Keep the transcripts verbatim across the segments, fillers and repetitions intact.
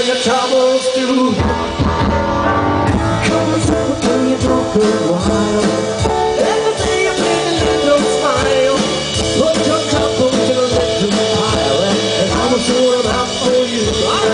your troubles do. Come and sit when you talk a while. Everything you're feeling, you don't smile. Put your troubles in a little pile, and I will sort them out for you.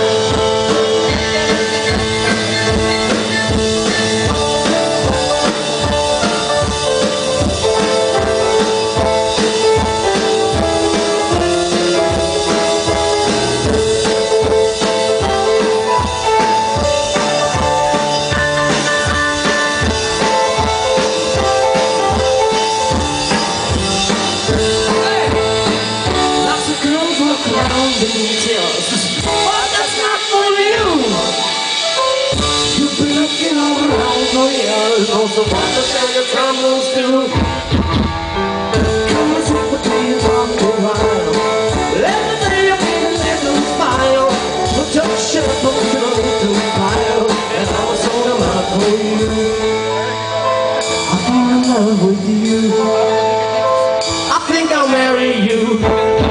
But that's not for you. You've been looking all around for years, also want to tell your troubles too. Come and sit with me and talk a while. Everything you're feeling, let them smile. Put your shirt up in a little pile, and I'll sort them out for you. I fall in love with you. I think I'll marry you.